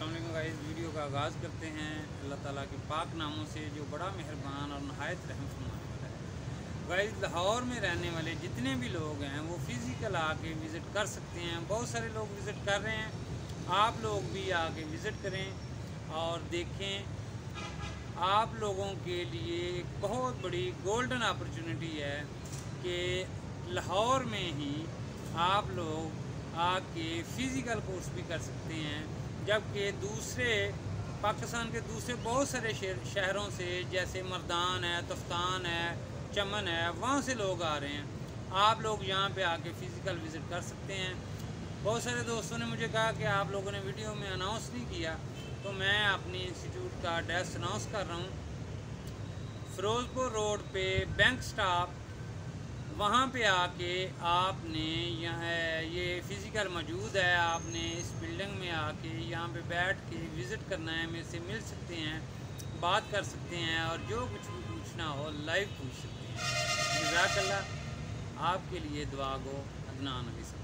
अस्सलाम वालेकुम guys. Video का आगाज़ करते हैं अल्लाह ताला के पाक नामों से जो बड़ा मेहरबान और नहायत रहम फरमाने वाला है। गाइस, लाहौर में रहने वाले जितने भी लोग हैं वो फ़िज़िकल आके विज़िट कर सकते हैं। बहुत सारे लोग विज़िट कर रहे हैं, आप लोग भी आके विज़िट करें और देखें। आप लोगों के लिए एक बहुत बड़ी गोल्डन अपॉर्चुनिटी है कि लाहौर में ही आप लोग आके फ़िज़िकल कोर्स भी कर सकते हैं, जबकि दूसरे पाकिस्तान के दूसरे बहुत सारे शहरों से जैसे मर्दान है, तफ्तान है, चमन है, वहाँ से लोग आ रहे हैं। आप लोग यहाँ पे आके फ़िज़िकल विज़िट कर सकते हैं। बहुत सारे दोस्तों ने मुझे कहा कि आप लोगों ने वीडियो में अनाउंस नहीं किया, तो मैं अपनी इंस्टीट्यूट का एड्रेस अनाउंस कर रहा हूँ। फ़िरोज़पुर रोड पे बैंक स्टाफ, वहाँ पे आके आपने ये फ़िज़िकल मौजूद है। आपने इस बिल्डिंग में आके यहाँ पे बैठ के विज़िट करना है, मेरे से मिल सकते हैं, बात कर सकते हैं और जो कुछ भी पूछना हो लाइव पूछ सकते हैं। जज़ाकल्लाह। आपके लिए दुआ गो। अदनान अली।